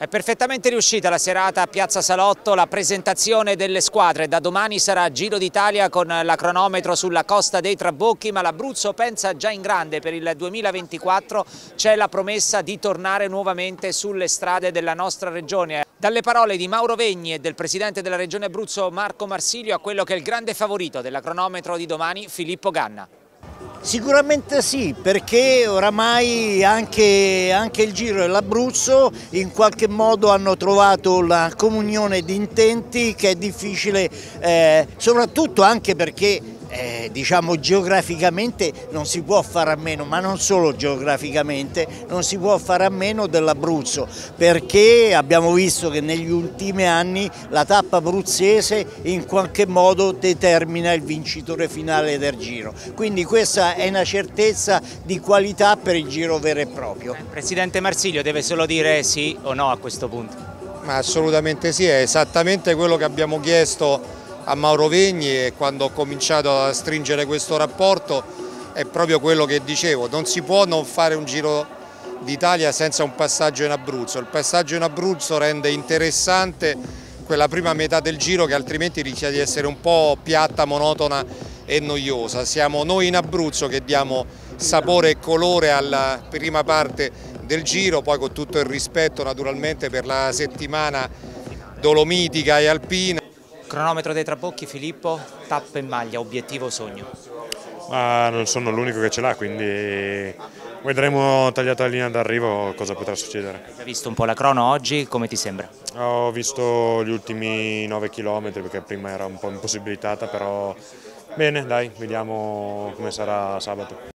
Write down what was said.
È perfettamente riuscita la serata a Piazza Salotto, la presentazione delle squadre. Da domani sarà Giro d'Italia con la cronometro sulla Costa dei Trabocchi, ma l'Abruzzo pensa già in grande per il 2024. C'è la promessa di tornare nuovamente sulle strade della nostra regione. Dalle parole di Mauro Vegni e del presidente della regione Abruzzo Marco Marsilio a quello che è il grande favorito della cronometro di domani, Filippo Ganna. Sicuramente sì, perché oramai anche il Giro e l'Abruzzo in qualche modo hanno trovato la comunione di intenti che è difficile, soprattutto anche perché diciamo geograficamente non si può fare a meno, ma non solo geograficamente, non si può fare a meno dell'Abruzzo, perché abbiamo visto che negli ultimi anni la tappa abruzzese in qualche modo determina il vincitore finale del Giro, quindi questa è una certezza di qualità per il Giro vero e proprio. Il presidente Marsilio deve solo dire sì o no a questo punto. Ma assolutamente sì, è esattamente quello che abbiamo chiesto a Mauro Vegni, e quando ho cominciato a stringere questo rapporto è proprio quello che dicevo: non si può non fare un Giro d'Italia senza un passaggio in Abruzzo. Il passaggio in Abruzzo rende interessante quella prima metà del Giro che altrimenti rischia di essere un po' piatta, monotona e noiosa. Siamo noi in Abruzzo che diamo sapore e colore alla prima parte del Giro, poi con tutto il rispetto naturalmente per la settimana dolomitica e alpina. Cronometro dei Trabocchi, Filippo, tappa in maglia, obiettivo sogno. Ma non sono l'unico che ce l'ha, quindi vedremo tagliata la linea d'arrivo cosa potrà succedere. Hai visto un po' la crono oggi, come ti sembra? Ho visto gli ultimi 9 km perché prima era un po' impossibilitata, però bene, dai, vediamo come sarà sabato.